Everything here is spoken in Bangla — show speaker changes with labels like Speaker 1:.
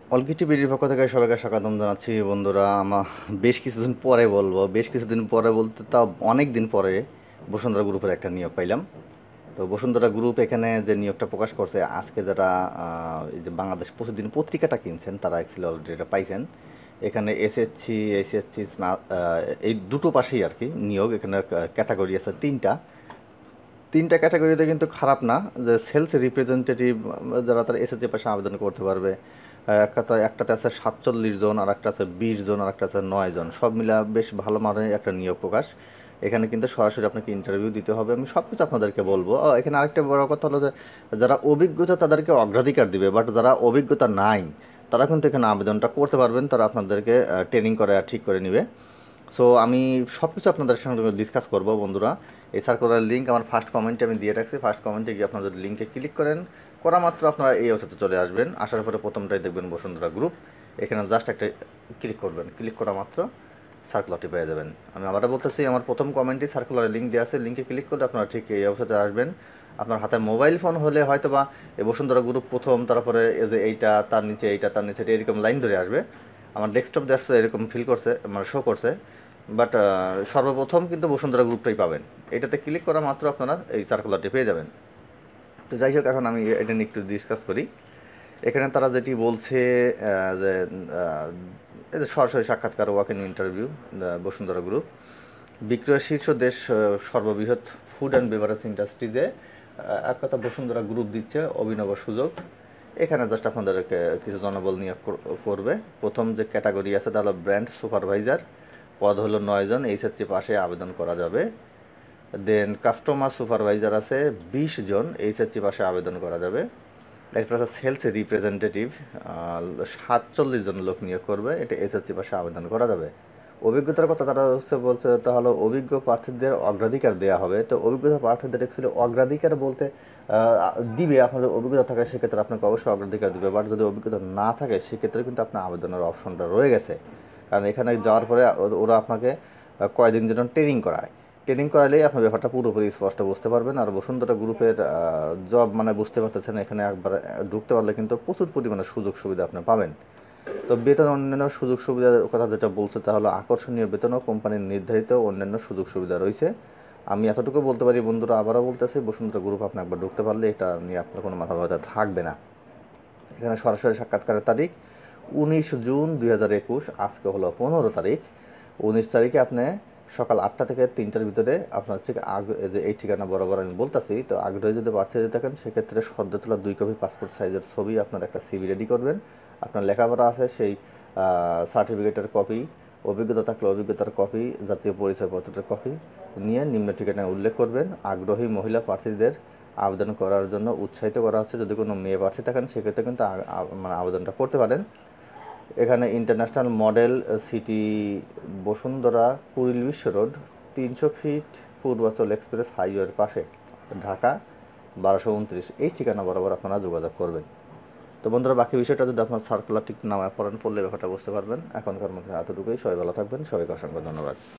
Speaker 1: অলকিটি বিডির পক্ষ থেকে সবাইকে স্বাগতম জানাচ্ছি বন্ধুরা। বেশ কিছুদিন পরে বলবো, বেশ কিছুদিন পরে বলতে তাও অনেক দিন পরে বসুন্ধরা গ্রুপের একটা নিয়োগ পাইলাম। তো বসুন্ধরা গ্রুপ এখানে যে নিয়োগটা প্রকাশ করছে, আজকে যারা এই যে বাংলাদেশ প্রতিদিন পত্রিকাটা কিনছেন তারা অ্যাকচুয়ালি অলরেডি এটা পাইছেন। এখানে এসএসসি এইচএসসি এই দুটো পাশেই আর কি নিয়োগ। এখানে ক্যাটাগরি আছে তিনটা। তিনটা ক্যাটাগরিতে কিন্তু খারাপ না, যে সেলস রিপ্রেজেন্টেটিভ যারা তারা এসএসসি পাশে আবেদন করতে পারবে। একটাতে আছে 47 জন, আর একটা আছে 20 জন, আর একটা আছে 9 জন, সব মিলা বেশ ভালো মানের একটা নিয়োগ প্রকাশ। এখানে কিন্তু সরাসরি আপনাকে ইন্টারভিউ দিতে হবে, আমি সব কিছু আপনাদেরকে বলবো। এখানে আরেকটা বড় কথা হলো যে যারা অভিজ্ঞতা তাদেরকে অগ্রাধিকার দিবে, বাট যারা অভিজ্ঞতা নাই তারা কিন্তু এখানে আবেদনটা করতে পারবেন, তারা আপনাদেরকে ট্রেনিং করে ঠিক করে নেবে। সো আমি সব কিছু আপনাদের সঙ্গে ডিসকাস করব বন্ধুরা। এই সার্কুলার লিঙ্ক আমার ফার্স্ট কমেন্টে আমি দিয়ে রাখছি। ফার্স্ট কমেন্টে গিয়ে আপনারা যদি লিঙ্কে ক্লিক করেন, করা মাত্র আপনারা এই ওয়েবসাইটে চলে আসবেন। আসার পরে প্রথমটাই দেখবেন বসুন্ধরা গ্রুপ। এখানে জাস্ট একটা ক্লিক করবেন, ক্লিক করা মাত্র সার্কুলারটি পেয়ে যাবেন। আমি আবারও বলতেছি, আমার প্রথম কমেন্টে সার্কুলারের লিঙ্ক দেওয়া আছে, লিঙ্কে ক্লিক করলে আপনারা ঠিক এই ওয়েবসাইটে আসবেন। আপনার হাতে মোবাইল ফোন হলে হয়তো বা এই বসুন্ধরা গ্রুপ প্রথম, তারপরে এই যে এইটা, তার নিচে এইটা, তার নিচে এরকম লাইন ধরে আসবে। আমার ডেস্কটপ দেখছে এরকম ফিল করছে, মানে শো করছে। বাট সর্বপ্রথম কিন্তু বসুন্ধরা গ্রুপটাই পাবেন। এটাতে ক্লিক করা মাত্র আপনারা এই সার্কুলারটি পেয়ে যাবেন। তো যাই হোক, এখন আমি এটা নিয়ে একটু ডিসকাস করি। এখানে তারা যেটি বলছে যে এই যে সরাসরি সাক্ষাৎকার, walk in interview, Bashundhara group বিক্রয় শীর্ষ দেশ, সর্ববৃহৎ ফুড অ্যান্ড বেভারেজ ইন্ডাস্ট্রিজে এক কথা বসুন্ধরা গ্রুপ দিচ্ছে অভিনব সুযোগ। এখানে জাস্ট আপনাদেরকে কিছু জনবল নিয়োগ করবে। প্রথম যে ক্যাটাগরি আছে তা হলো ব্র্যান্ড সুপারভাইজার, পদ হলো 9 জন, এইচএসসি পাশে আবেদন করা যাবে। দেন কাস্টমার সুপারভাইজার আছে 20 জন, এইচএসসি পাশে আবেদন করা যাবে। একটা আছে সেলস রিপ্রেজেন্টেটিভ, 47 জন লোক নিয়োগ করবে, এটা এসএসসি পাশে আবেদন করা যাবে। অভিজ্ঞতার কথা তারা বলছে, তাহলে অভিজ্ঞ প্রার্থীদের অগ্রাধিকার দেওয়া হবে। তো অভিজ্ঞতা প্রার্থীদের অ্যাকচুয়ালি অগ্রাধিকার বলতে দিবে, আপনাদের অভিজ্ঞতা থাকে সেক্ষেত্রে আপনাকে অবশ্যই অগ্রাধিকার দেবে। বাট যদি অভিজ্ঞতা না থাকে সেক্ষেত্রে কিন্তু আপনার আবেদনের অপশনটা রয়ে গেছে। কারণ এখানে যাওয়ার পরে ওরা আপনাকে কয়দিন যেন ট্রেনিং করায়। ট্রেনিং করালেই আপনার ব্যাপারটা পুরোপুরি স্পষ্ট বুঝতে পারবেন। আর বসুন্ধরা গ্রুপের জব মানে বুঝতে পারতেছেন, এখানে একবার ঢুকতে পারলে কিন্তু প্রচুর পরিমাণে সুযোগ সুবিধা আপনি পাবেন। তো বেতন অন্যান্য সুযোগ সুবিধার কথা যেটা বলছে তা হলো আকর্ষণীয় বেতন ও কোম্পানির নির্ধারিত অন্যান্য সুযোগ সুবিধা রয়েছে। আমি এতটুকু বলতে পারি বন্ধুরা, আবারও বলতেছি, বসুন্ধরা গ্রুপ আপনি একবার ঢুকতে পারলে এটা নিয়ে আপনার কোনো মাথা ব্যথা থাকবে না। এখানে সরাসরি সাক্ষাৎকারের তারিখ 19 জুন 2021, আজকে হলো 15 তারিখ। 19 তারিখে আপনি সকাল 8টা থেকে 3টার ভিতরে আপনার ঠিক যে এই ঠিকানা বরাবর আমি বলতেছি। তো আগ্রহী যদি প্রার্থী হয়ে থাকেন সেক্ষেত্রে সদ্য তোলা 2 কপি পাসপোর্ট সাইজের ছবি, আপনার একটা সিভি রেডি করবেন। আপনার লেখাপড়া আছে সেই সার্টিফিকেটের কপি, অভিজ্ঞতা থাকলে অভিজ্ঞতার কপি, জাতীয় পরিচয়পত্রের কপি নিয়ে নিম্ন ঠিকানায় উল্লেখ করবেন। আগ্রহী মহিলা প্রার্থীদের আবেদন করার জন্য উৎসাহিত করা হচ্ছে। যদি কোনো মেয়ে প্রার্থী থাকেন সেক্ষেত্রে কিন্তু মানে আবেদনটা করতে পারেন। এখানে international model city Bashundhara, Kuril Bishwa road, 300 fit Purbachal express হাইওয়ের পাশে, ঢাকা 1229, এই ঠিকানা বরাবর আপনারা যোগাযোগ করবেন। তো বন্ধুরা, বাকি বিষয়টা যদি আপনার সার্কুলার ঠিক নামায় পড়েন, পড়লে ব্যাপারটা বুঝতে পারবেন। এখনকার মধ্যে এতটুকুই। সবাই ভালো থাকবেন, সবাইকে অসংখ্য ধন্যবাদ।